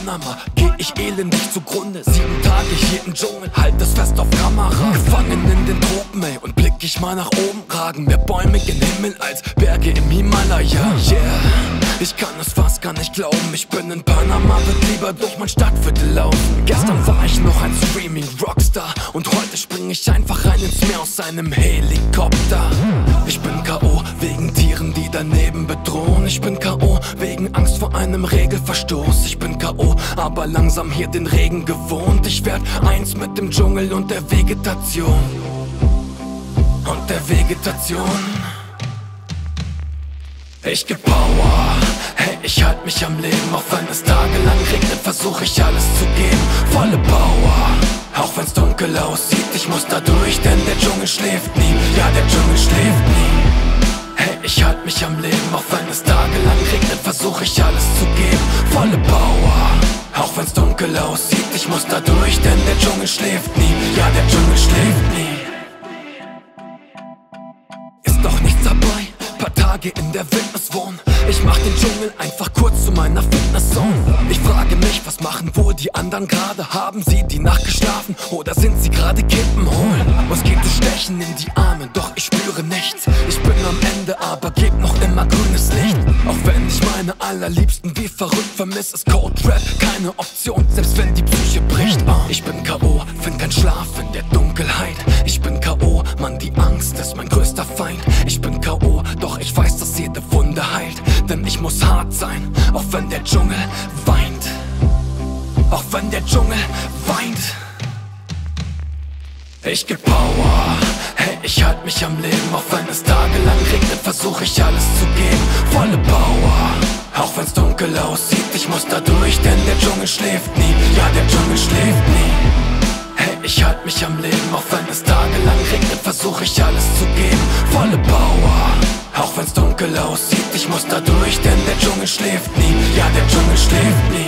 Panama geh ich elendig zugrunde. 7 Tage hier im Dschungel, halt es fest auf Kamera. Gefangen in den Tropen, ey, und blick ich mal nach oben, ragen mehr Bäume gen Himmel als Berge im Himalaya. Yeah, ich kann es fast gar nicht glauben, ich bin in Panama, wird lieber durch mein Stadtviertel laufen. Gestern war ich noch ein Streaming-Rockstar und heute spring ich einfach rein ins Meer aus einem Helikopter. Ich bin K.O. wegen Tieren, die daneben bedrohen. Ich bin K.O. wegen Angst vor einem Regelverstoß. Ich bin K.O., aber langsam hier den Regen gewohnt. Ich werd eins mit dem Dschungel und der Vegetation. Und der Vegetation. Ich geb Power, hey, ich halt mich am Leben. Auch wenn es tagelang regnet, versuch ich alles zu geben. Volle Power, auch wenn's dunkel aussieht. Ich muss da durch, denn der Dschungel schläft nie. Ja, der Dschungel schläft nie. Hey, ich halt mich am Leben. Auch wenn es tagelang regnet, versuch ich alles zu geben. Volle Power, auch wenn's dunkel aussieht. Ich muss da durch, denn der Dschungel schläft nie. Ja, der Dschungel schläft nie. Ist doch nichts dabei, paar Tage in der Wildnis wohnen. Ich mach den Dschungel einfach kurz zu meiner Fitnesszone. Ich frage mich, was machen wohl die anderen gerade? Haben sie die Nacht geschlafen oder sind sie gerade Kippen holen? Moskitos stechen in die Arme, doch ich spüre nichts. Ich bin am Ende, aber geb noch immer grünes Licht. Auch wenn ich meine Allerliebsten wie verrückt vermiss, ist Cold Rap keine Option, selbst wenn die Psyche bricht. Ich bin K.O., find keinen Schlaf in der Dunkelheit. Ich bin K.O., Mann, die Angst ist mein größter Feind. Ich bin K.O., doch ich weiß, dass jede Wunde heilt. Denn ich muss hart sein, auch wenn der Dschungel weint. Auch wenn der Dschungel weint. Ich geb Power, hey, ich halt mich am Leben. Auch wenn es tagelang regnet, versuch ich alles zu geben. Volle Power, auch wenn's dunkel aussieht. Ich muss da durch, denn der Dschungel schläft nie. Ja, der Dschungel schläft nie. Hey, ich halt mich am Leben. Auch wenn es tagelang regnet, versuch ich alles zu geben. Volle Power, auch wenn's dunkel aussieht. Ich muss da durch, denn der Dschungel schläft nie. Ja, der Dschungel schläft nie.